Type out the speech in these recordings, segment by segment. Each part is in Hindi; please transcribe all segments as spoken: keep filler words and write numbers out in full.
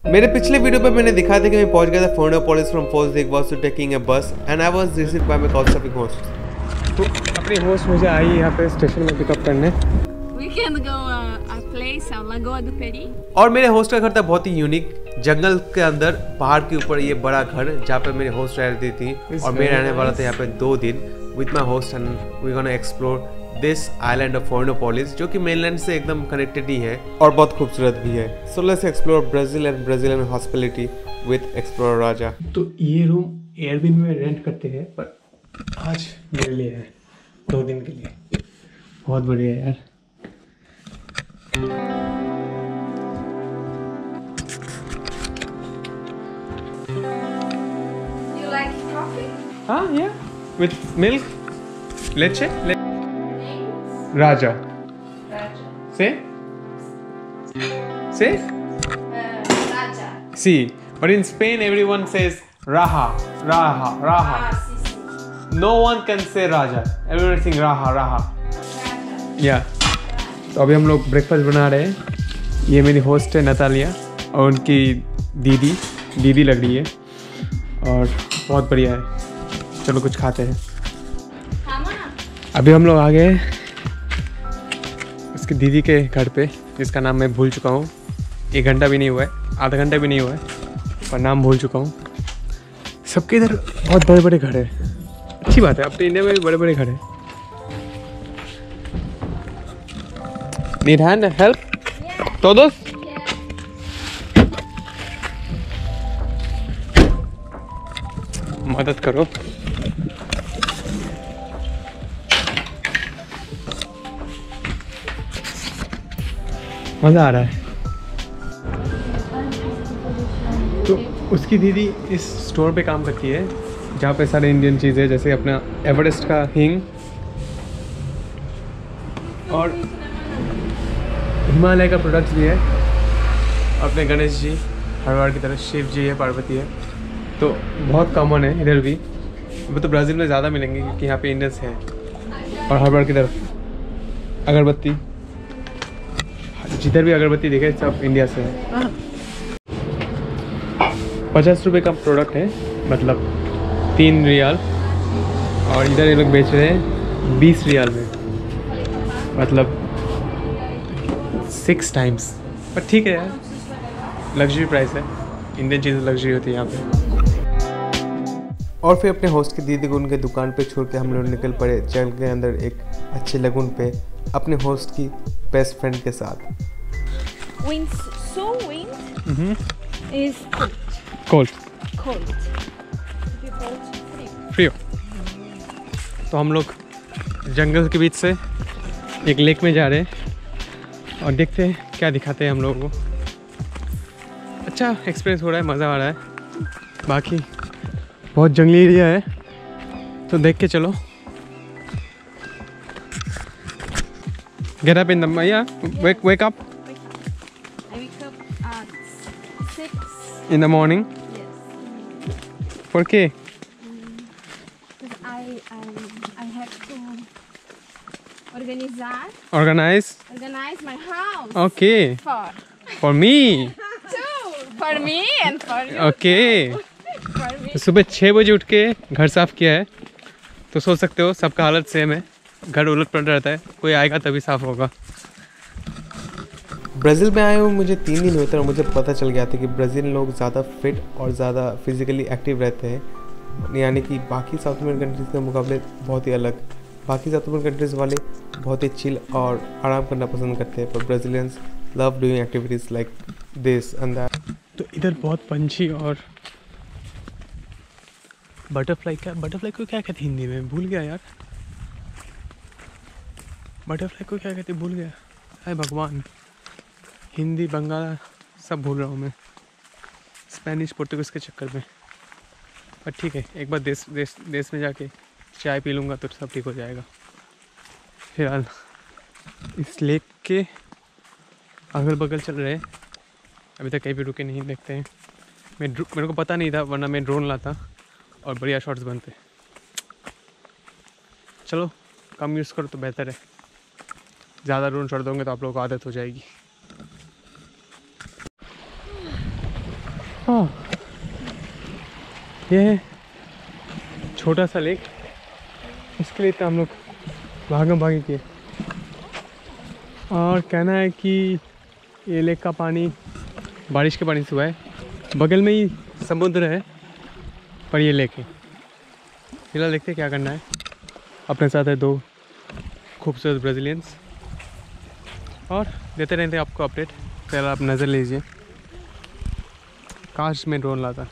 मेरे पिछले वीडियो पे मैंने दिखाया था कि मैं पहुंच गया था Florianopolis from Foz was to taking a bus and I was received by my couchsurfing host. तो अपनी होस्ट मुझे आई यहाँ पे स्टेशन में पिकअप करने। We can go uh, a place on Lagoa do Peri. और मेरे होस्ट का घर था बहुत ही यूनिक, जंगल के अंदर पहाड़ के ऊपर ये बड़ा घर जहाँ पे मेरे होस्ट रहती थी और मैं रहने वाला था यहाँ पे दो दिन with my host and we gonna explore this island of Florianopolis जो कि मेनलैंड से एकदम कनेक्टेड ही है और बहुत खूबसूरत भी है। So let's explore Brazil and Brazilian hospitality with explorer Raja. तो ये रूम एयरबीएनबी में रेंट करते हैं पर आज मेरे लिए है दो दिन के लिए। बहुत बढ़िया यार। You like coffee? Ah, yeah. With milk? Leche? Le- Names? Raja. Raja. Say? Say? Uh, Raja. See. But in Spain, everyone says Raha. Raha. Raha. Ah, si, si. No one can say Raja. Everyone saying Raha. Raha. Raja. Yeah. तो अभी हम लोग ब्रेकफास्ट बना रहे हैं। ये मेरी होस्ट है नतालिया और उनकी दीदी दीदी लग रही है और बहुत बढ़िया है। चलो कुछ खाते हैं। अभी हम लोग आ गए उसकी दीदी के घर पे जिसका नाम मैं भूल चुका हूँ। एक घंटा भी नहीं हुआ है, आधा घंटा भी नहीं हुआ है पर नाम भूल चुका हूँ। सबके इधर बहुत बड़े बड़े घर है, अच्छी बात है। अपने इंडिया में भी बड़े बड़े घर है। Need hand help? Yeah. Todos? Yeah. मदद करो। मज़ा आ रहा है। तो उसकी दीदी इस स्टोर पे काम करती है जहाँ पे सारे इंडियन चीज़ें जैसे अपना एवरेस्ट का हींग और हिमालय का प्रोडक्ट्स भी है। अपने गणेश जी हर बार की तरह, शिव जी है, पार्वती है, तो बहुत कॉमन है इधर भी। वो तो ब्राज़ील में ज़्यादा मिलेंगे क्योंकि यहाँ पे इंडियंस हैं। और हर बार की तरफ अगरबत्ती, जिधर भी अगरबत्ती देखे सब इंडिया से है। पचास रुपये का प्रोडक्ट है, मतलब तीन रियाल, और इधर ये लोग बेच रहे हैं बीस रियाल में, मतलब सिक्स टाइम्स। पर ठीक है यार, लग्जरी प्राइस है। इंडियन चीज़ें लग्जरी होती है यहाँ पे। और फिर अपने होस्ट की दीदी को उनके दुकान पे छोड़ के हम लोग निकल पड़े जंगल के अंदर एक अच्छे लगुन पे अपने होस्ट की बेस्ट फ्रेंड के साथ। Wind, so wind mm-hmm. is cold. Cold. Cold. Cold, frio. Frio. तो हम लोग जंगल के बीच से एक लेक में जा रहे हैं और देखते हैं क्या दिखाते हैं हम लोगों को। अच्छा एक्सपीरियंस हो रहा है, मज़ा आ रहा है। बाकी बहुत जंगली एरिया है तो देख के चलो। Get up in the yeah, wake wake up. I wake up at six. In the morning. Yes. ¿Por qué? Because I I I have to organize Organize. organize my house. Okay. For For me. two. For me and for you. Okay. For me. तो सुबह छः बजे उठ के घर साफ़ किया है तो सोच सकते हो सबका हालत सेम है। घर उलट पलट रहता है, कोई आएगा तभी साफ़ होगा। ब्राज़ील में आए हुए मुझे तीन दिन हुए थे और मुझे पता चल गया था कि ब्राज़ील लोग ज़्यादा फिट और ज़्यादा फिजिकली एक्टिव रहते हैं, यानी कि बाकी साउथ अमेरिकन कंट्रीज़ के मुकाबले बहुत ही अलग। बाकी साउथ अमेरिकन कंट्रीज़ वाले बहुत ही चिल और आराम करना पसंद करते हैं, पर Brazilians love doing activities like this and that. तो इधर बहुत पंछी और बटरफ्लाई, क्या बटरफ्लाई को क्या कहते हिंदी में भूल गया यार। बटरफ्लाई को क्या कहते भूल गया, हाय भगवान। हिंदी बंगाला सब भूल रहा हूँ मैं, स्पेनिश पोर्तुगीज़ के चक्कर में। पर ठीक है, एक बार देश देश देश में जाके चाय पी लूँगा तो सब ठीक हो जाएगा। फिलहाल इस लेक के अगल बगल चल रहे हैं, अभी तक कहीं भी रुके नहीं। देखते हैं। मैं मेरे को पता नहीं था, वरना मैं ड्रोन लाता और बढ़िया शॉट्स बनते। चलो कम यूज़ करो तो बेहतर है, ज़्यादा ड्रोन शॉट दोगे तो आप लोगों को आदत हो जाएगी। हाँ, ये है छोटा सा लेक, इसके लिए तो हम लोग भागम भागी किए। और कहना है कि ये लेक का पानी बारिश के पानी से हुआ है, बगल में ही समुद्र है पर ये लेक है। फिलहाल देखते हैं क्या करना है। अपने साथ है दो खूबसूरत ब्राज़ीलियंस और देते रहते हैं आपको अपडेट। पहले आप नज़र लीजिए, काश में ड्रोन लाता।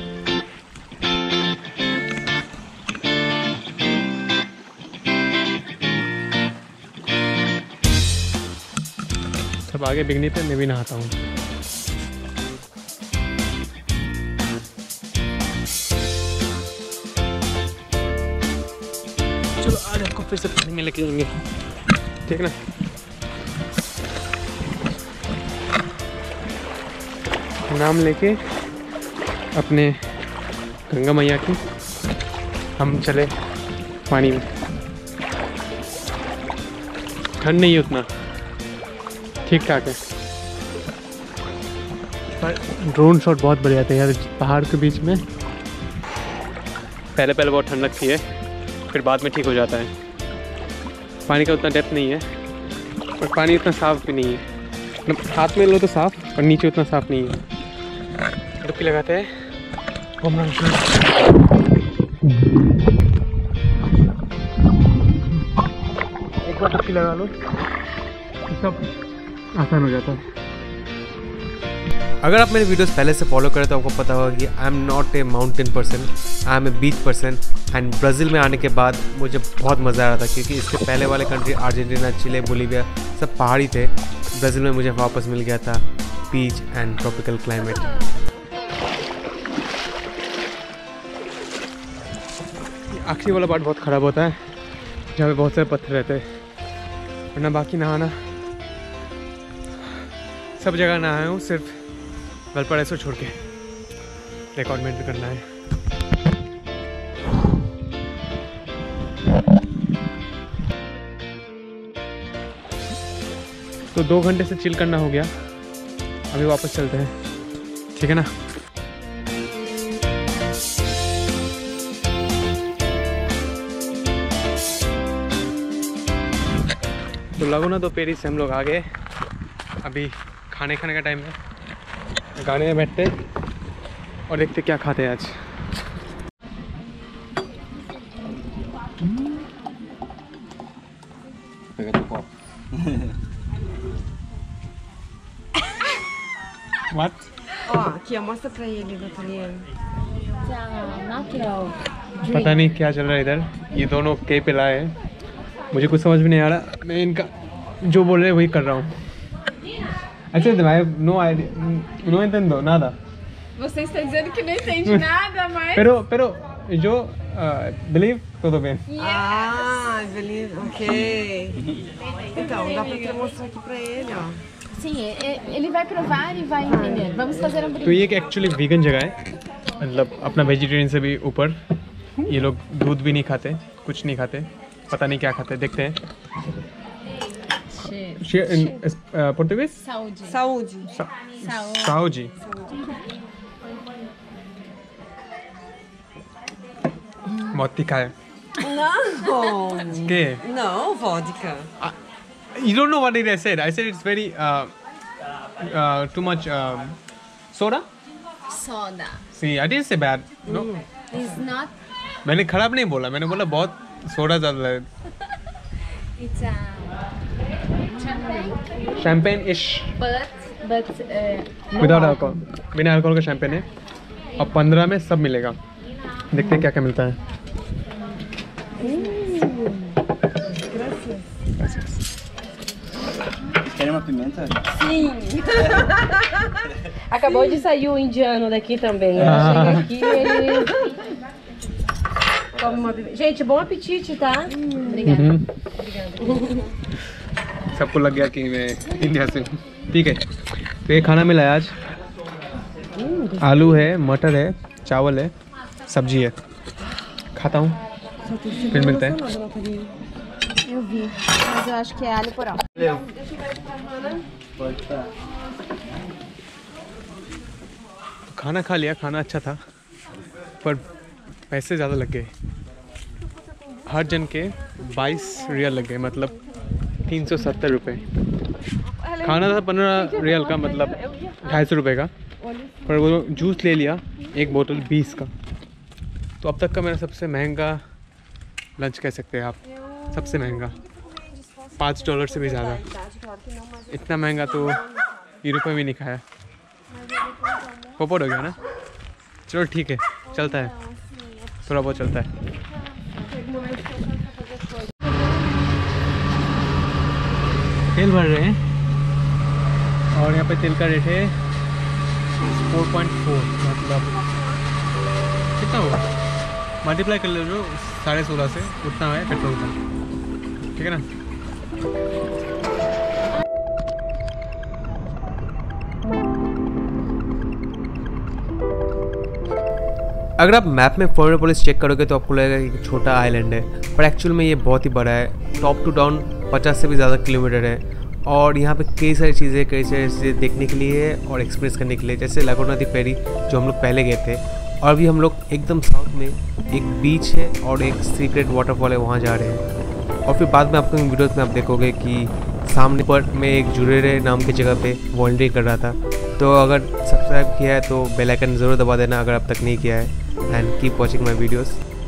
सब आगे बिगनी पे मैं भी नहाता हूँ। चलो आज आपको फिर से पानी में लेके जाएंगे, ठीक ना। नाम लेके अपने गंगा मैया की हम चले पानी में। ठंड नहीं है उतना, ठीक ठाक है, पर ड्रोन शॉट बहुत बढ़िया था यार पहाड़ के बीच में। पहले पहले बहुत ठंड लगती है, फिर बाद में ठीक हो जाता है। पानी का उतना डेप्थ नहीं है, पर पानी उतना साफ भी नहीं है। मतलब हाथ में लो तो साफ, और नीचे उतना साफ नहीं है। डुबकी लगाते हैं, एक बार डुबकी लगा लो तो सब आसान हो जाता है। अगर आप मेरे वीडियोस पहले से फॉलो करें तो आपको पता होगा कि I am not a mountain person, I am a beach person. And Brazil में आने के बाद मुझे बहुत मज़ा आ रहा था, क्योंकि इसके पहले वाले कंट्री अर्जेंटीना, चिले, बोलीविया सब पहाड़ी थे। ब्राज़ील में मुझे वापस मिल गया था बीच एंड ट्रॉपिकल क्लाइमेट। आखिरी वाला पार्ट बहुत ख़राब होता है, जहाँ पे बहुत सारे पत्थर रहते हैं, वरना बाकी नहाना सब जगह नहाया हूँ, सिर्फ वलपराइसो छोड़ के। रिकॉर्डमेंट भी करना है। तो दो घंटे से चिल करना हो गया, अभी वापस चलते हैं, ठीक है ना। तो लागूना दो पेरी से हम लोग आ गए। अभी खाने खाने का टाइम है, गाने में बैठते और देखते क्या खाते हैं आज। What? Ó, aqui, ó, mostra pra ele, Nathaniel. Natural. पता नहीं क्या चल रहा है इधर, ये दोनों के पे लाए हैं, मुझे कुछ समझ में नहीं आ रहा। मैं इनका जो बोल रहे हैं वही कर रहा हूँ। अच्छा, no idea, no entendo nada. Você está dizendo que não entende nada, mas... Pero, pero, yo uh, believe tudo bem. Ah, beleza, ok. Então, dá pra te mostrar aqui pra ele, ó. Sim, ele vai provar e vai entender. Vamos fazer um तो brinde. ये एक एक्चुअली वीगन जगह है, मतलब अपना वेजिटेरियन से भी ऊपर। ये लोग दूध भी नहीं खाते, कुछ नहीं खाते, पता नहीं क्या खाते, देखते हैं। Portuguese Saúde. Saúde. Saúde. Sauji. बहुत तीखा है। Não! के Não, vodka. You don't know what did I said? I said it's very uh, uh, too much um, soda. Soda. See, I didn't say bad. No, It's not. मैंने खराब नहीं बोला, मैंने बोला बहुत सोडा ज़्यादा है। It's a champagne, champagne ish but but uh, without alcohol, बिना अल्कोहल का शैम्पेन है, और पंद्रह में सब मिलेगा। देखते हैं क्या क्या मिलता है। Querem uma pimenta? Sim! Acabou de sair o indiano daqui também. Ele Ah. chega aqui e ele come uma pimenta. Gente, bom apetite, tá? obrigada. सबको लग गया कि मैं इंडिया से हूँ। ठीक है, तो ये खाना मिला है आज। आलू है, मटर है, चावल है, सब्जी है। खाता हूँ, फिर मिलते हैं। Eu vi, mas eu acho que é alho poró. Pode estar. खाना खा लिया, खाना अच्छा था पर पैसे ज़्यादा लग गए। हर जन के बाईस रियल लग गए, मतलब तीन सौ सत्तर रुपये। खाना था पंद्रह रियल का, मतलब ढाई सौ रुपये का, पर वो जूस ले लिया एक बोतल बीस का। तो अब तक का मेरा सबसे महंगा लंच कह सकते हैं आप, सबसे महंगा, पाँच डॉलर से भी ज़्यादा। इतना महंगा तो यूरोप में भी नहीं खाया। पोपट हो गया ना, चलो ठीक है, चलता है, थोड़ा बहुत चलता है। तेल भर रहे हैं और यहाँ पे तेल का रेट है फोर पॉइंट फोर, मतलब कितना होगा, मल्टीप्लाई कर लो जो साढ़े सोलह से, उतना है पेट्रोल का, ठीक है ना। अगर आप मैप में फ्लोरिडापोलिस चेक करोगे तो आपको लगेगा कि छोटा आइलैंड है, पर एक्चुअल में ये बहुत ही बड़ा है। टॉप टू डाउन पचास से भी ज़्यादा किलोमीटर है और यहाँ पे कई सारी चीज़ें कई सारी चीज़ें देखने के लिए है और एक्सपीरियंस करने के लिए, जैसे लागोना दी फेरी जो हम लोग पहले गए थे। और अभी हम लोग एकदम साउथ में एक बीच है और एक सीक्रेट वाटरफॉल है, वहाँ जा रहे हैं। और फिर बाद में आपको वीडियोज़ में आप देखोगे कि सामने पर मैं एक जुरेरे नाम की जगह पे वॉलंटियर कर रहा था। तो अगर सब्सक्राइब किया है तो बेल आइकन ज़रूर दबा देना अगर अब तक नहीं किया है, and keep watching my videos.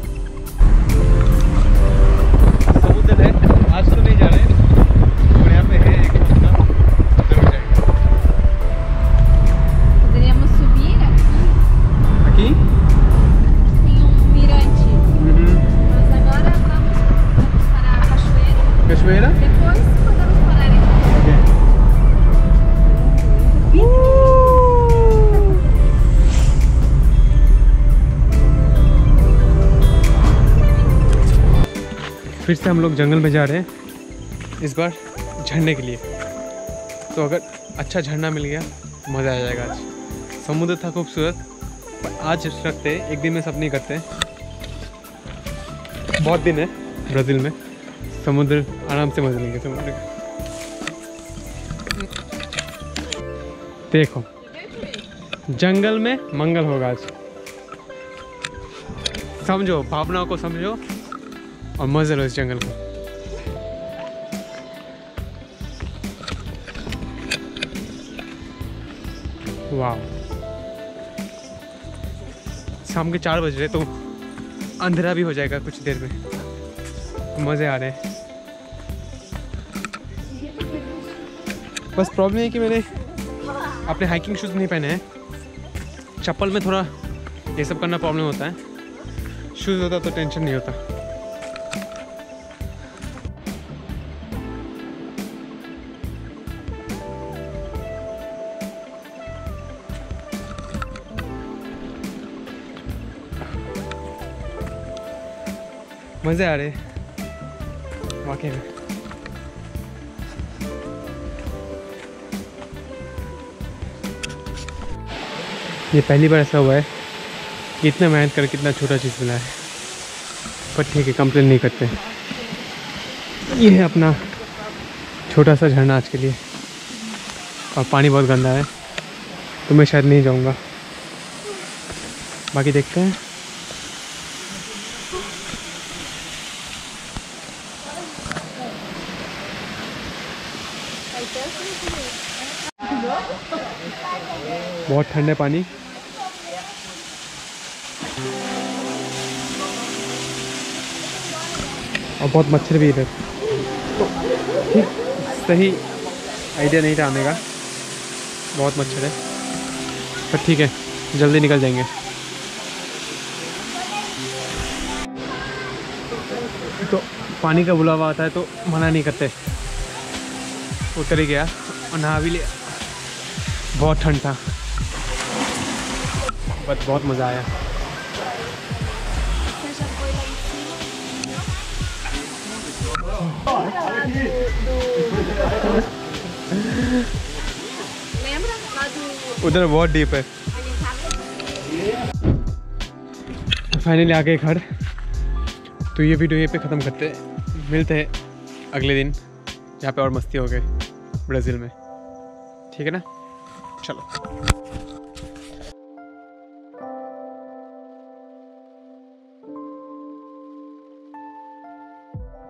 समुद्र है, आज तो नहीं जा रहे हैं और यहाँ पे है एक झरना, जरूर जाएंगे। Poderíamos subir aqui. Aqui? Tem um mirante. Mas agora vamos, vamos para a cachoeira. Cachoeira? Depois podemos parar aqui. फिर से हम लोग जंगल में जा रहे हैं, इस बार झरने के लिए। तो अगर अच्छा झरना मिल गया मज़ा आ जाएगा। आज समुद्र था खूबसूरत, पर आज रखते एक दिन में सब नहीं करते, बहुत दिन है ब्राज़ील में, समुद्र आराम से मज़े लेंगे समुद्र का। देखो जंगल में मंगल होगा आज, समझो, भावनाओं को समझो और मज़े लो इस जंगल को। वाह, शाम के चार बज रहे तो अंधेरा भी हो जाएगा कुछ देर में, मज़े आ रहे हैं। बस प्रॉब्लम है कि मैंने अपने हाइकिंग शूज़ नहीं पहने हैं, चप्पल में थोड़ा ये सब करना प्रॉब्लम होता है, शूज़ होता तो टेंशन नहीं होता। मज़े आ रहे वाकई में। ये पहली बार ऐसा हुआ है कि इतना मेहनत कर कितना छोटा चीज़ मिला है, पर ठीक है, कंप्लेन नहीं करते। ये है अपना छोटा सा झरना आज के लिए, और पानी बहुत गंदा है तो मैं शायद नहीं जाऊँगा, बाकी देखते हैं। बहुत ठंडा पानी, और बहुत मच्छर भी इधर, तो ठीक सही आइडिया नहीं था आने का, बहुत मच्छर है, पर ठीक है जल्दी निकल जाएंगे। तो पानी का बुलावा आता है तो मना नहीं करते, उतर ही गया और नहा भी लिया। बहुत ठंड था बट बहुत मज़ा आया। उधर बहुत डीप है। फाइनली आ गए घर, तो ये वीडियो ये पे ख़त्म करते हैं, मिलते हैं अगले दिन यहाँ पे और मस्ती हो गई ब्राज़ील में, ठीक है ना, चलो।